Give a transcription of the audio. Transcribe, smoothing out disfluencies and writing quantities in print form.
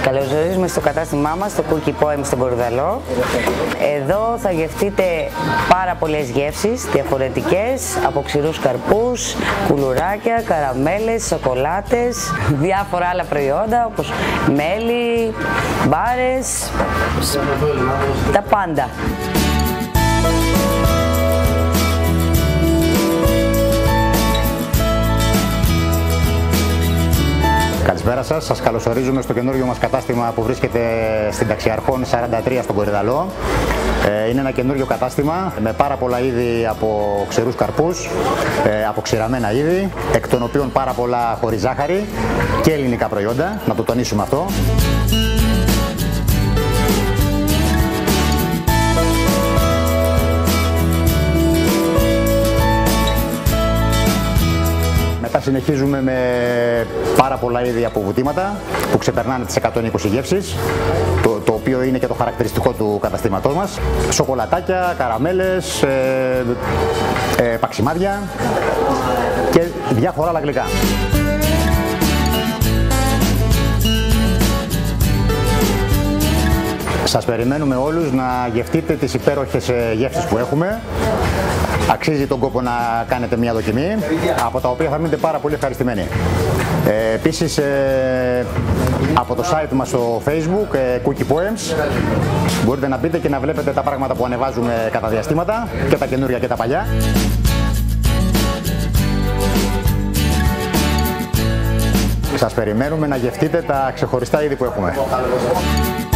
καλωσορίζουμε στο κατάστημά μας, στο Cookie Poem στον Κορυδαλό. Εδώ θα γευτείτε πάρα πολλές γεύσεις διαφορετικές, από ξηρούς καρπούς, κουλουράκια, καραμέλες, σοκολάτες, διάφορα άλλα προϊόντα όπως μέλι, μπάρες, τα πάντα. Καλησπέρα σας, σας καλωσορίζουμε στο καινούργιο μας κατάστημα που βρίσκεται στην Ταξιαρχών 43 στον Κορυδαλό. Είναι ένα καινούργιο κατάστημα με πάρα πολλά είδη από ξηρούς καρπούς, από ξηραμένα είδη, εκ των οποίων πάρα πολλά χωρίς ζάχαρη και ελληνικά προϊόντα, να το τονίσουμε αυτό. Μετά συνεχίζουμε με πάρα πολλά είδη από βουτήματα που ξεπερνάνε τις 120 γεύσεις, το οποίο είναι και το χαρακτηριστικό του καταστήματός μας. Σοκολατάκια, καραμέλες, παξιμάδια και διάφορα άλλα γλυκά. Σας περιμένουμε όλους να γευτείτε τις υπέροχες γεύσεις που έχουμε. Αξίζει τον κόπο να κάνετε μια δοκιμή, από τα οποία θα μείνετε πάρα πολύ ευχαριστημένοι. Επίσης, από το site μας στο Facebook, Cookie Poems, μπορείτε να μπείτε και να βλέπετε τα πράγματα που ανεβάζουμε κατά διαστήματα, και τα καινούρια και τα παλιά. Σας περιμένουμε να γευτείτε τα ξεχωριστά είδη που έχουμε.